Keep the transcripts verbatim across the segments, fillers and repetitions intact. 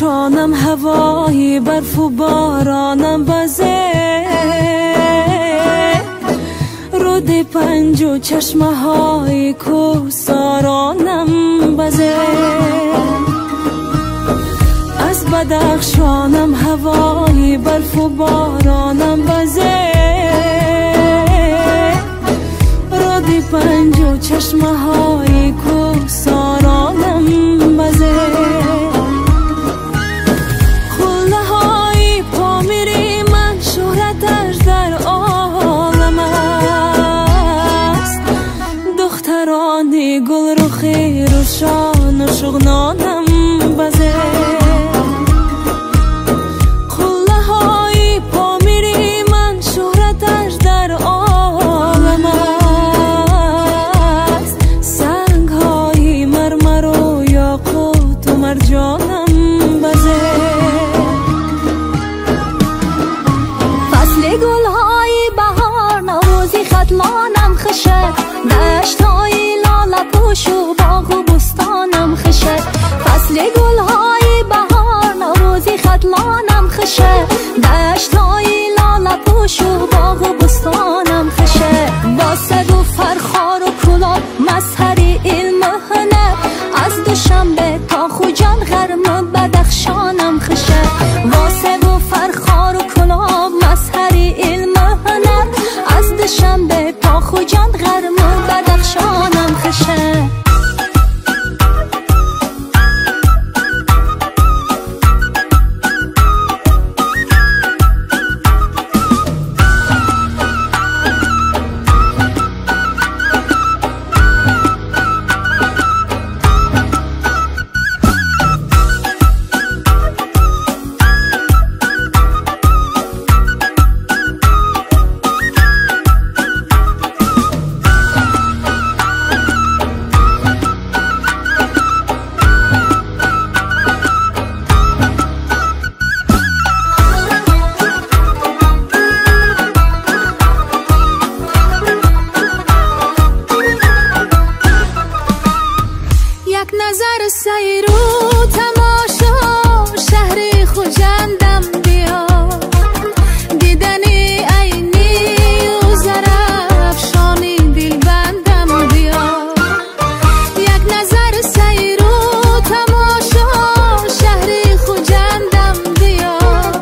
بدخشانم هوای برف و بارانم بزه، رود پنج و چشمه های کوهسارانم بزه. از بدخشانم هوای برف و بارانم بزه، رود پنج و چشمه های کوهسارانم بزه. خله های پامیری من شهرتش در عالم است، دخترانی گل رخی روشان و شغنانم بزه. خله های پامیری من شهرتش در عالم است، سنگ های مرمر و یاقوت و مرجانم بزه. فصل گل های بهار نوروزی ختمانم خشه، دشت های لاله پوش و باغ و بستانم خشه. فصل گل های بهار نوروزی ختمانم خشه، دشت های لاله پوش و باغ و بستانم خشه. با صد و فرخار و کلاه مظهر علم و هنر، از دوشنبه تا خوجان غرم بدخشانم خشه. با صد و فرخار و کلاه مظهر علم و هنر، از دوشنبه تا خوجان غرم بدخشانم خشه. نظر سیر و تماشا شهر خوجندم بیا، دیدنی عینی و زرافشانی دلبندم بیا. یک نظر سیر و تماشا شهر خوجندم بیا،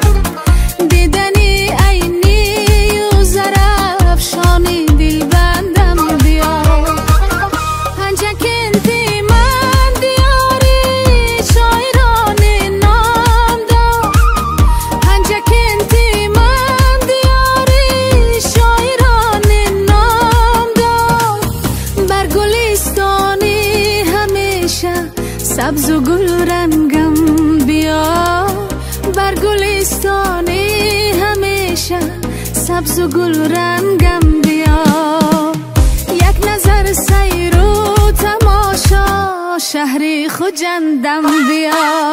دیدنی عینی و زرافشانی دلبندم بیا. سبز و گل رنگم بیا، بر گلستانی همیشه سبز و گل رنگم بیا. یک نظر سیر و تماشا شهر خوجندم بیا.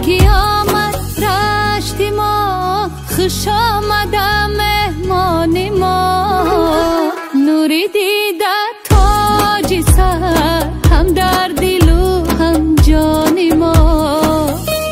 قیامت رشتی ما خوش آمدم مهمانی ما نوری دیده تاجی سر هم در دل و هم جانی ما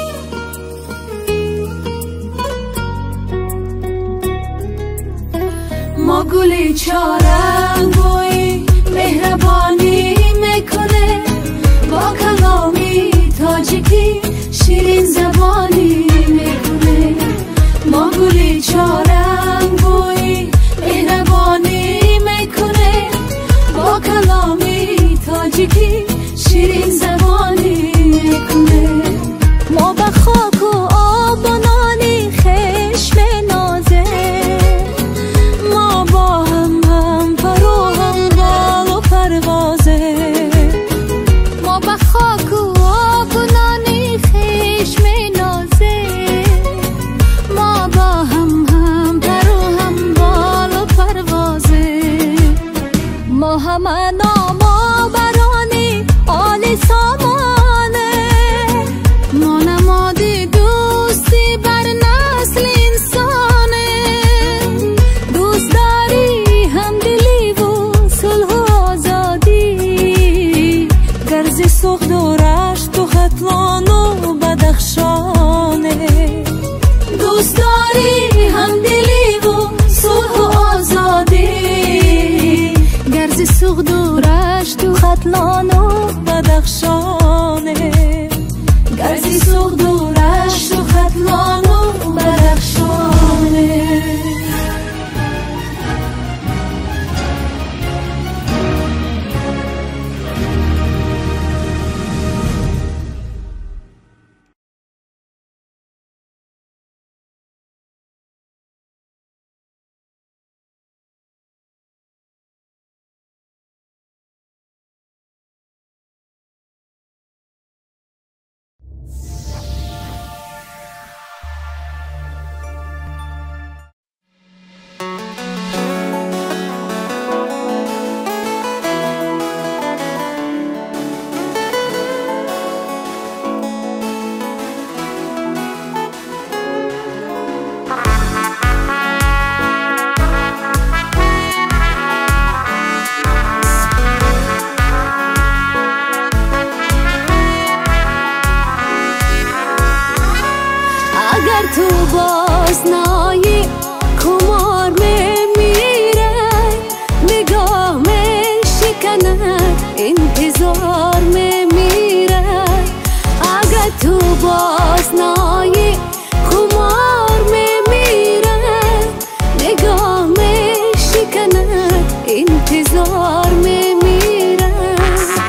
ما گلی چارنگوی مهربانی میکنه با کلامی تاجیکی شیرین زبانی میکنه ما گلی چارنگوی مهربانی میکنه با کلامی تاجیکی شیرین زبانی میکنه ما به خاک و آب و نانی خشم نازه ما با هم هم پر و هم بال و پروازه ما به خاک و آب و نانی خشم نازه ما با هم هم پر و هم بال و پروازه ما همه ناما برانی آل سامانه ما نمادی دوستی بر نسل انسانه دوست داری همدلی و صلح و آزادی گرز سوخت و رشت و خطلان و بدخشانه دوست داری همدلی و صلح و آزادی گرز سوخت و رشت و خطلان و بدخشانه گرزی سوخت و رشت و خطلان و بدخشانه تو باز نایی کمار میمیره نگاه میشکنه انتظار میمیره اگر تو باز نایی کمار میمیره نگاه میشکنه انتظار میمیره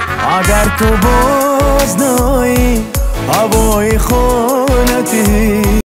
اگر تو باز نایی هوای خونتی